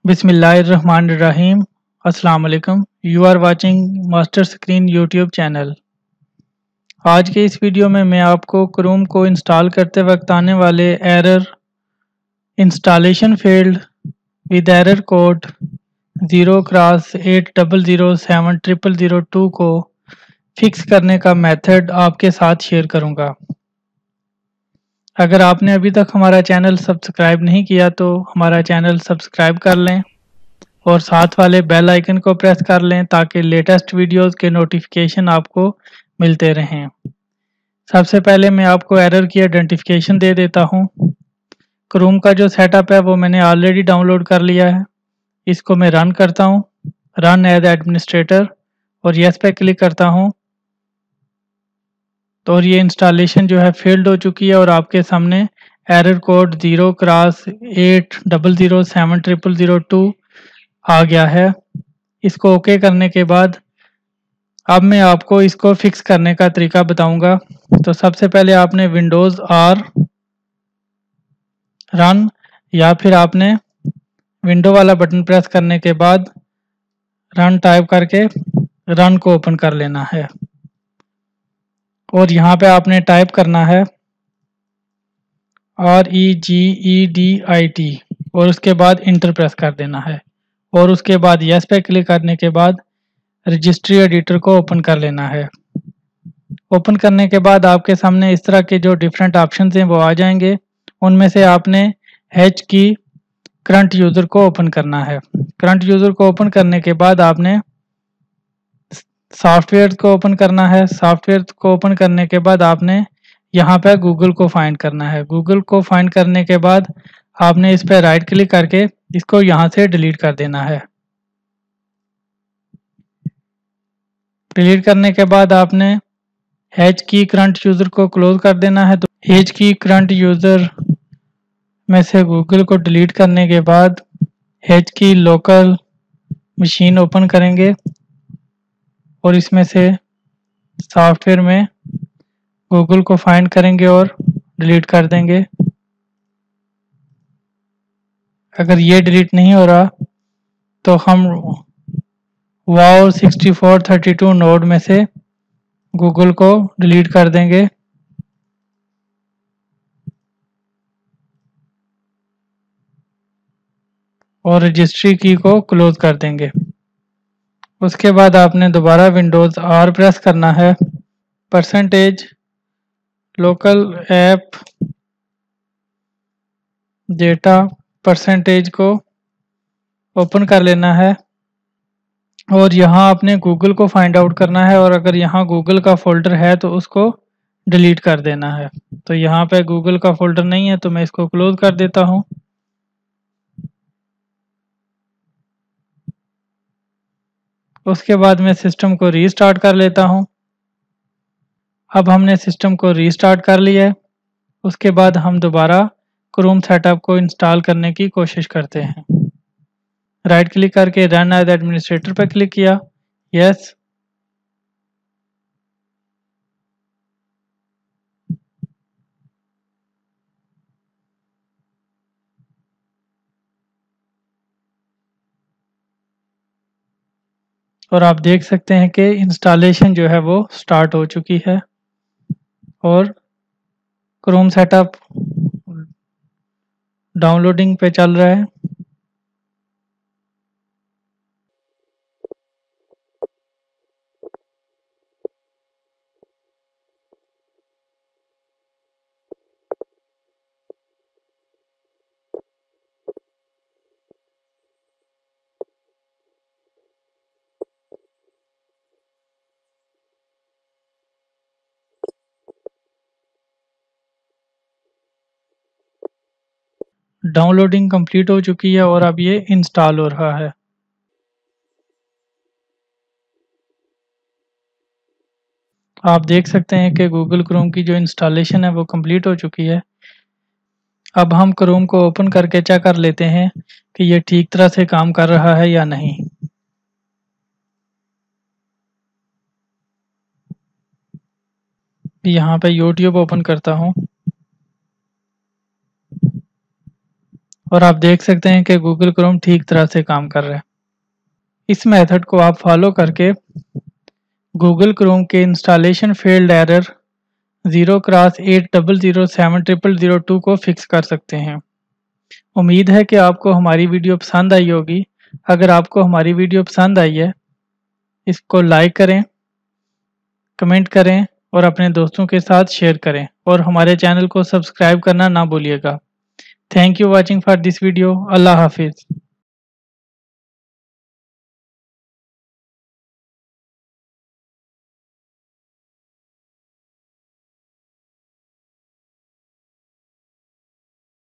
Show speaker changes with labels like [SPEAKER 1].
[SPEAKER 1] बिस्मिल्लाहिर्रहमानिर्रहीम। अस्सलाम वालेकुम। You are watching master screen YouTube channel. आज के इस वीडियो में मैं आपको क्रोम को इंस्टॉल करते वक्त आने वाले error installation failed with error code 0x80070002 को फिक्स करने का मेथड आपके साथ शेयर करूंगा। अगर आपने अभी तक हमारा चैनल सब्सक्राइब नहीं किया तो हमारा चैनल सब्सक्राइब कर लें और साथ वाले बेल आइकन को प्रेस कर लें ताकि लेटेस्ट वीडियोस के नोटिफिकेशन आपको मिलते रहें। सबसे पहले मैं आपको एरर की आइडेंटिफिकेशन दे देता हूं। क्रोम का जो सेटअप है वो मैंने ऑलरेडी डाउनलोड कर लिया है। इसको मैं रन करता हूं, रन एज एडमिनिस्ट्रेटर, और यस पे क्लिक करता हूं तो और ये इंस्टॉलेशन जो है फेल्ड हो चुकी है और आपके सामने एरर कोड 0x80070002 आ गया है। इसको ओके करने के बाद अब मैं आपको इसको फिक्स करने का तरीका बताऊंगा। तो सबसे पहले आपने विंडोज़ आर रन या फिर आपने विंडो वाला बटन प्रेस करने के बाद रन टाइप करके रन को ओपन कर लेना है और यहाँ पे आपने टाइप करना है REGEDIT और उसके बाद इंटर प्रेस कर देना है और उसके बाद यस पे क्लिक करने के बाद रजिस्ट्री एडिटर को ओपन कर लेना है। ओपन करने के बाद आपके सामने इस तरह के जो डिफरेंट ऑप्शन हैं वो आ जाएंगे। उनमें से आपने एच की करंट यूज़र को ओपन करना है। करंट यूज़र को ओपन करने के बाद आपने सॉफ्टवेयर को ओपन करना है। सॉफ्टवेयर को ओपन करने के बाद आपने यहाँ पे गूगल को फाइंड करना है। गूगल को फाइंड करने के बाद आपने इस पर राइट क्लिक करके इसको यहाँ से डिलीट कर देना है। डिलीट करने के बाद आपने एच की करंट यूज़र को क्लोज कर देना है। तो एच की करंट यूज़र में से गूगल को डिलीट करने के बाद एच की लोकल मशीन ओपन करेंगे और इसमें से सॉफ्टवेयर में गूगल को फाइंड करेंगे और डिलीट कर देंगे। अगर ये डिलीट नहीं हो रहा तो हम वाओ 6432 नोड में से गूगल को डिलीट कर देंगे और रजिस्ट्री की को क्लोज कर देंगे। उसके बाद आपने दोबारा विंडोज़ आर प्रेस करना है। Percentage local app data percentage को ओपन कर लेना है और यहाँ आपने गूगल को फाइंड आउट करना है और अगर यहाँ गूगल का फोल्डर है तो उसको डिलीट कर देना है। तो यहाँ पे गूगल का फोल्डर नहीं है तो मैं इसको क्लोज कर देता हूँ। उसके बाद मैं सिस्टम को रीस्टार्ट कर लेता हूँ। अब हमने सिस्टम को रीस्टार्ट कर लिया है। उसके बाद हम दोबारा क्रोम सेटअप को इंस्टॉल करने की कोशिश करते हैं। राइट क्लिक करके रन एज एडमिनिस्ट्रेटर पर क्लिक किया, यस। और आप देख सकते हैं कि इंस्टॉलेशन जो है वो स्टार्ट हो चुकी है और क्रोम सेटअप डाउनलोडिंग पे चल रहा है। डाउनलोडिंग कंप्लीट हो चुकी है और अब ये इंस्टॉल हो रहा है। आप देख सकते हैं कि गूगल क्रोम की जो इंस्टॉलेशन है वो कंप्लीट हो चुकी है। अब हम क्रोम को ओपन करके चेक कर लेते हैं कि ये ठीक तरह से काम कर रहा है या नहीं। यहाँ पे यूट्यूब ओपन करता हूँ और आप देख सकते हैं कि गूगल क्रोम ठीक तरह से काम कर रहा है। इस मेथड को आप फॉलो करके गूगल क्रोम के इंस्टॉलेशन फेल्ड एरर 0x80070002 को फिक्स कर सकते हैं। उम्मीद है कि आपको हमारी वीडियो पसंद आई होगी। अगर आपको हमारी वीडियो पसंद आई है, इसको लाइक करें, कमेंट करें और अपने दोस्तों के साथ शेयर करें और हमारे चैनल को सब्सक्राइब करना ना भूलिएगा। Thank you watching for this video. अल्लाह हाफिज़।